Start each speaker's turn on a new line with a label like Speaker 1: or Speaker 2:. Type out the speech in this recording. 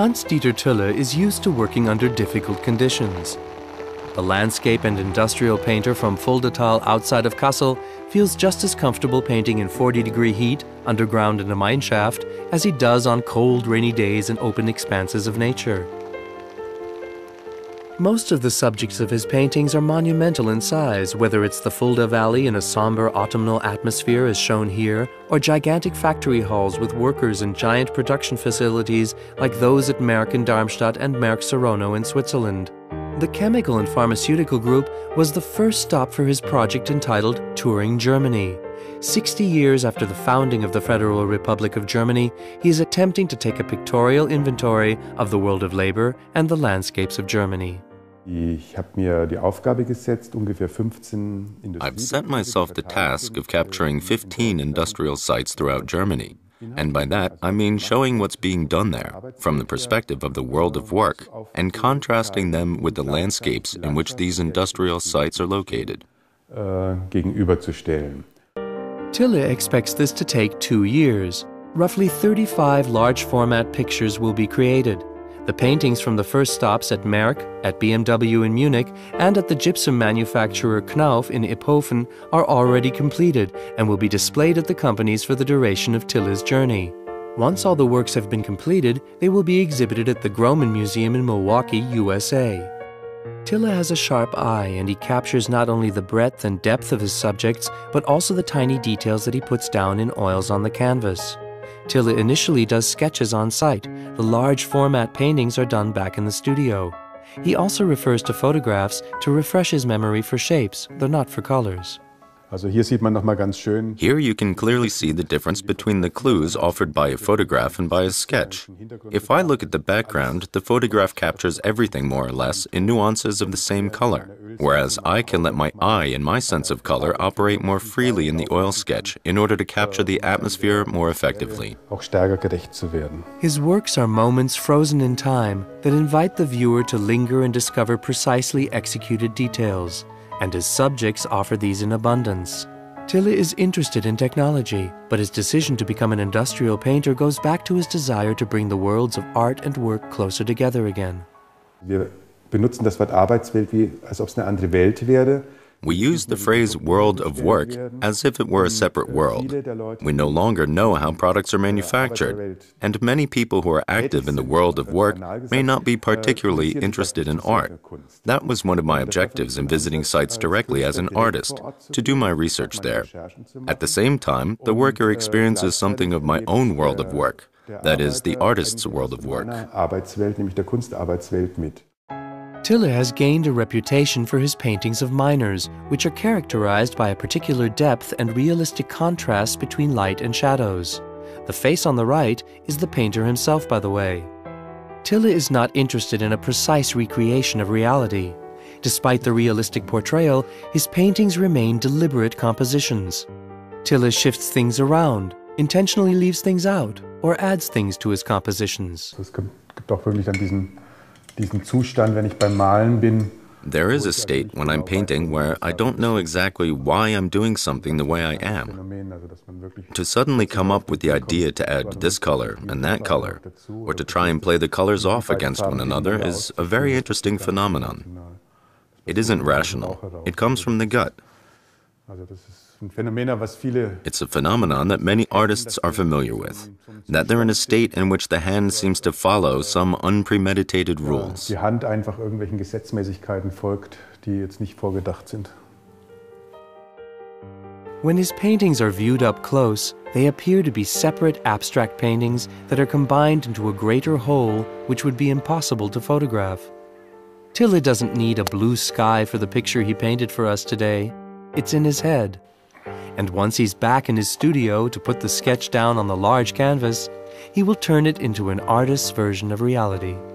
Speaker 1: Hans Dieter Tylle is used to working under difficult conditions. The landscape and industrial painter from Fuldatal outside of Kassel feels just as comfortable painting in 40-degree heat underground in a mine shaft as he does on cold, rainy days in open expanses of nature. Most of the subjects of his paintings are monumental in size, whether it's the Fulda Valley in a somber autumnal atmosphere as shown here, or gigantic factory halls with workers in giant production facilities like those at Merck in Darmstadt and Merck Serono in Switzerland. The chemical and pharmaceutical group was the first stop for his project entitled Touring Germany. 60 years after the founding of the Federal Republic of Germany, he is attempting to take a pictorial inventory of the world of labor and the landscapes of Germany.
Speaker 2: I've set myself the task of capturing 15 industrial sites throughout Germany. And by that, I mean showing what's being done there from the perspective of the world of work and contrasting them with the landscapes in which these industrial sites are located.
Speaker 1: Tylle expects this to take 2 years. Roughly 35 large-format pictures will be created. The paintings from the first stops at Merck, at BMW in Munich, and at the gypsum manufacturer Knauf in Iphofen are already completed and will be displayed at the companies for the duration of Tylle's journey. Once all the works have been completed, they will be exhibited at the Groman Museum in Milwaukee, USA. Tylle has a sharp eye, and he captures not only the breadth and depth of his subjects, but also the tiny details that he puts down in oils on the canvas. Tylle initially does sketches on site. The large format paintings are done back in the studio. He also refers to photographs to refresh his memory for shapes, though not for colors.
Speaker 2: Here you can clearly see the difference between the clues offered by a photograph and by a sketch. If I look at the background, the photograph captures everything more or less in nuances of the same color, whereas I can let my eye and my sense of color operate more freely in the oil sketch in order to capture the atmosphere more effectively.
Speaker 1: His works are moments frozen in time that invite the viewer to linger and discover precisely executed details. And his subjects offer these in abundance. Tylle is interested in technology, but his decision to become an industrial painter goes back to his desire to bring the worlds of art and work closer together again.
Speaker 2: We use the phrase world of work as if it were a separate world. We no longer know how products are manufactured, and many people who are active in the world of work may not be particularly interested in art. That was one of my objectives in visiting sites directly as an artist, to do my research there. At the same time, the worker experiences something of my own world of work, that is, the artist's world of work.
Speaker 1: Tylle has gained a reputation for his paintings of miners, which are characterized by a particular depth and realistic contrast between light and shadows. The face on the right is the painter himself, by the way. Tylle is not interested in a precise recreation of reality. Despite the realistic portrayal, his paintings remain deliberate compositions. Tylle shifts things around, intentionally leaves things out, or adds things to his compositions.
Speaker 2: There is a state when I'm painting where I don't know exactly why I'm doing something the way I am. To suddenly come up with the idea to add this color and that color, or to try and play the colors off against one another is a very interesting phenomenon. It isn't rational. It comes from the gut. It's a phenomenon that many artists are familiar with, that they're in a state in which the hand seems to follow some unpremeditated rules.
Speaker 1: When his paintings are viewed up close, they appear to be separate abstract paintings that are combined into a greater whole which would be impossible to photograph. Tylle doesn't need a blue sky for the picture he painted for us today. It's in his head. And once he's back in his studio to put the sketch down on the large canvas, he will turn it into an artist's version of reality.